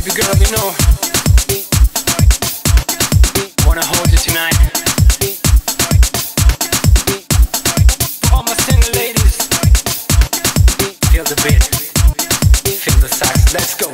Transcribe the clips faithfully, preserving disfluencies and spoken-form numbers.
Baby girl, you know, wanna hold you tonight. All my single ladies, feel the beat, feel the sax, let's go.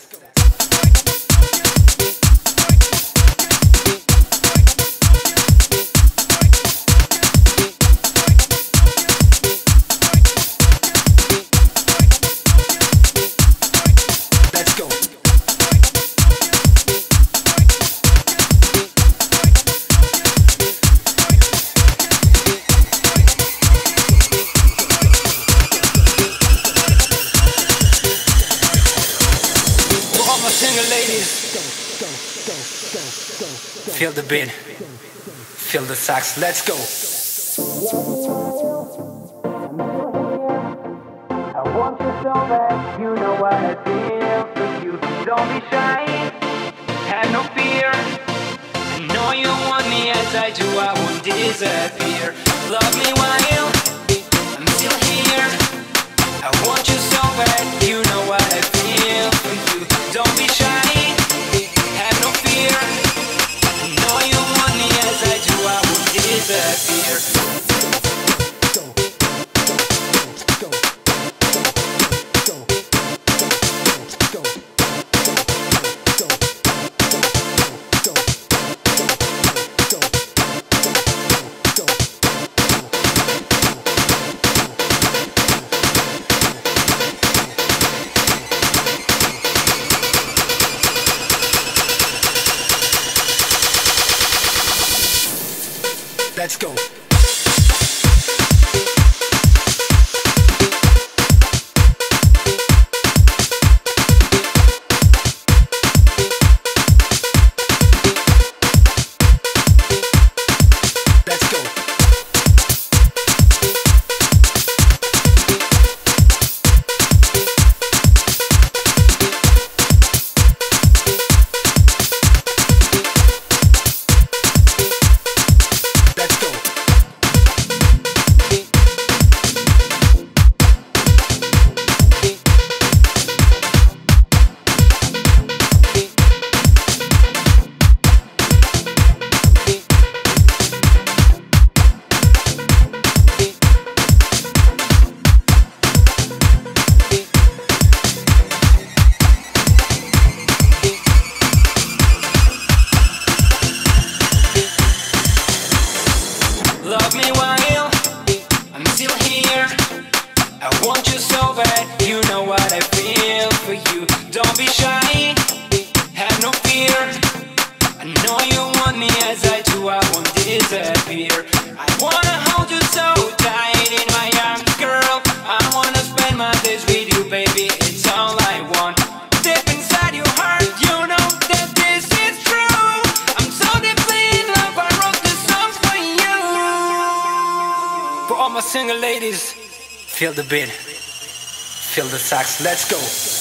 Single ladies, feel the beat, feel the sax, let's go. I want you so bad, you know what I feel for you. Don't be shy, have no fear. I know you want me as I do, I won't disappear. Love me while I'm still here. I want you so bad, you know what I feel for you. Don't be shy, have no fear. I know you want me as I do, I will disappear. Let's go. Love me while I'm still here. I want you so bad, you know what I feel for you. Don't be shy, have no fear. I know you want me as I do, I won't disappear. I wanna hold you so tight in my arms, girl. I wanna spend my days with you, baby, it's all I want. Deep inside your heart, you know that this is true. I'm so deeply in love, I wrote this song for you. For all my single ladies, feel the beat, feel the sax, let's go.